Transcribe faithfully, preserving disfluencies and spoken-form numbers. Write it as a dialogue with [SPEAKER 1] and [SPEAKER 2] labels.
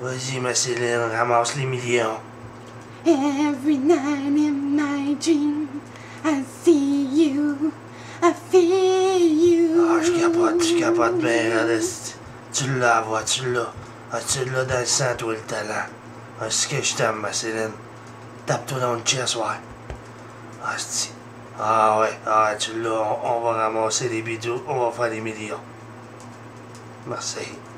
[SPEAKER 1] Vas-y, ma Céline, ramasse les millions.
[SPEAKER 2] Every night in my dream, I see you, I feel you.
[SPEAKER 1] Ah, je capote, je capote bien, Ernest. Tu l'as, vois, tu l'as. Ah, tu l'as dans le sang, toi, le talent. Ah, c'est ce que je t'aime, ma Céline. Tape-toi dans le chest, ouais. Ah, c'est... Ah, ouais, ah, tu l'as, on, on va ramasser les bidoux, on va faire des millions. Merci.